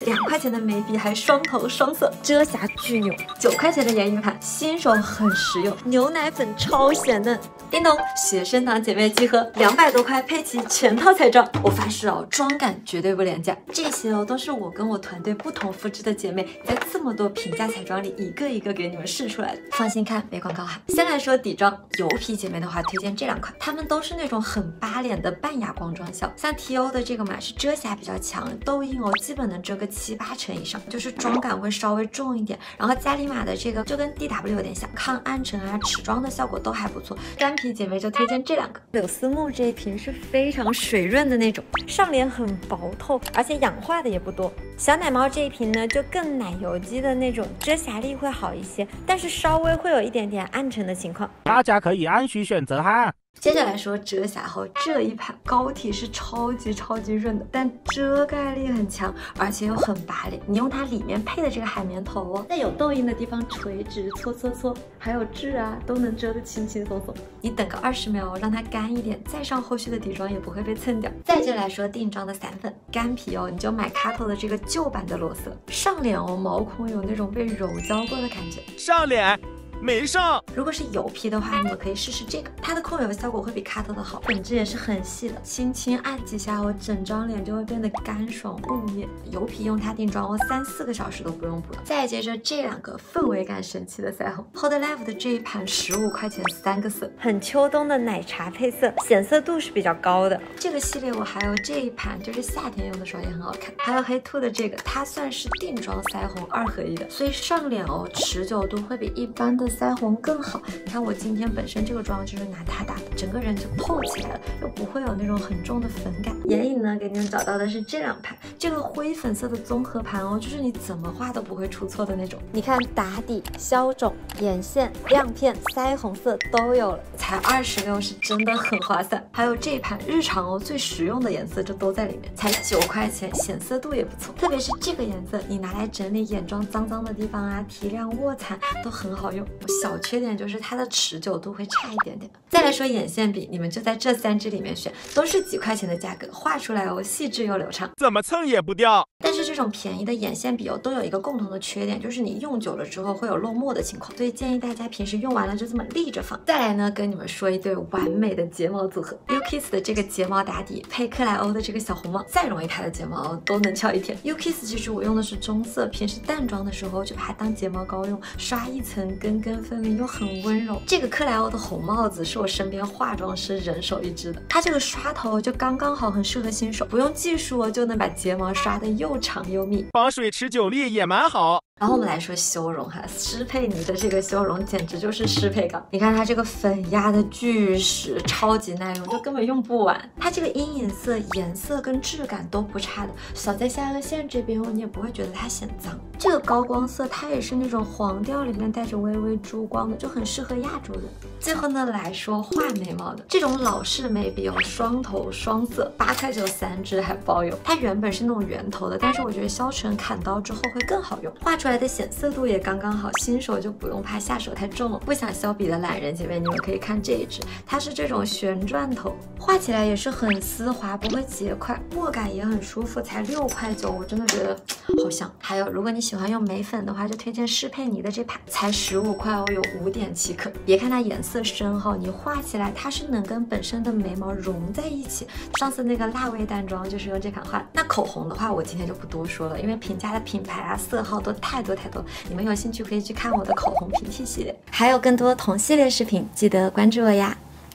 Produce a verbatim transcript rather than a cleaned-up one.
两块钱的眉笔还双头双色，遮瑕巨牛。九块钱的眼影盘，新手很实用，牛奶粉超咸嫩。叮咚，学生党姐妹集合，两百多块配齐全套彩妆。我发誓哦，妆感绝对不廉价。这些哦都是我跟我团队不同肤质的姐妹在这么多平价彩妆里一个一个给你们试出来的。放心看，没广告哈。先来说底妆，油皮姐妹的话推荐这两款，它们都是那种很扒脸的半哑光妆效。像 T O 的这个嘛是遮瑕比较强，痘印哦基本能遮个七八成以上，就是妆感会稍微重一点。然后嘉里玛的这个就跟 D W 有点像，抗暗沉啊、持妆的效果都还不错。干皮姐妹就推荐这两个。柳丝木这一瓶是非常水润的那种，上脸很薄透，而且氧化的也不多。小奶猫这一瓶呢就更奶油肌的那种，遮瑕力会好一些，但是稍微会有一点点暗沉的情况， 大家可以按需选择哈。 接着来说遮瑕后，这一盘膏体是超级超级润的，但遮盖力很强，而且又很拔脸。你用它里面配的这个海绵头哦，在有痘印的地方垂直搓搓搓，还有痣啊都能遮得轻轻松松。你等个二十秒让它干一点，再上后续的底妆也不会被蹭掉。再接着来说定妆的散粉，干皮哦，你就买 Kato 的这个旧版的裸色，上脸哦毛孔有那种被揉胶过的感觉， 上脸。没上。 如果是油皮的话，你们可以试试这个，它的控油效果会比 Kato 的好，本质也是很细的，轻轻按几下哦，整张脸就会变得干爽雾面。油皮用它定妆哦，三四个小时都不用补了。再接着这两个氛围感神奇的腮红 ，Hold Live 的这一盘十五块钱三个色，很秋冬的奶茶配色，显色度是比较高的。这个系列我还有这一盘，就是夏天用的时候也很好看。还有黑兔的这个，它算是定妆腮红二合一的，所以上脸哦持久度会比一般的腮红更好。你看我今天本身这个妆就是拿它打的，整个人就透起来了，又不会有那种很重的粉感。眼影呢，给你们找到的是这两盘，这个灰粉色的综合盘哦，就是你怎么画都不会出错的那种。你看打底、消肿、眼线、亮片、腮红色都有了，才二十六，是真的很划算。还有这一盘日常哦最实用的颜色就都在里面，才九块钱，显色度也不错。特别是这个颜色，你拿来整理眼妆脏脏的地方啊，提亮卧蚕都很好用。小缺点就是它的持久度会差一点点。再来说眼线笔，你们就在这三支里面选，都是几块钱的价格，画出来哦细致又流畅， 怎么蹭也不掉。 但是这种便宜的眼线笔哦，都有一个共同的缺点，就是你用久了之后会有落墨的情况，所以建议大家平时用完了就这么立着放。再来呢，跟你们说一对完美的睫毛组合 ，U Kiss 的这个睫毛打底配克莱欧的这个小红帽，再容易塌的睫毛哦都能翘一天。U Kiss 其实我用的是中色，平时淡妆的时候就把它当睫毛膏用，刷一层根根分明又很温柔。这个克莱欧的红帽子是我身边化妆师人手一支的，它这个刷头就刚刚好，很适合新手，不用技术哦就能把睫毛刷得又长又密， 防水持久力也蛮好。 然后我们来说修容哈，施佩妮的这个修容简直就是适配膏。你看它这个粉压的巨实，超级耐用，就根本用不完。它这个阴影色颜色跟质感都不差的，扫在下颚线这边哦，你也不会觉得它显脏。这个高光色它也是那种黄调里面带着微微珠光的，就很适合亚洲人。最后呢来说画眉毛的，这种老式眉笔哦，双头双色，八块九三支还包邮。它原本是那种圆头的，但是我觉得削唇砍刀之后会更好用，画出来的显色度也刚刚好，新手就不用怕下手太重了。不想削笔的懒人姐妹，你们可以看这一支，它是这种旋转头，画起来也是很丝滑，不会结块，握感也很舒服，才六块九，我真的觉得好香。还有，如果你喜欢用眉粉的话，就推荐施佩妮的这盘，才十五块哦，有五点七克。别看它颜色深哈，你画起来它是能跟本身的眉毛融在一起。上次那个辣味淡妆就是用这款画。那口红的话，我今天就不多说了，因为平价的品牌啊、色号都太多太多。你们有兴趣可以去看我的口红平替系列，还有更多同系列视频，记得关注我呀。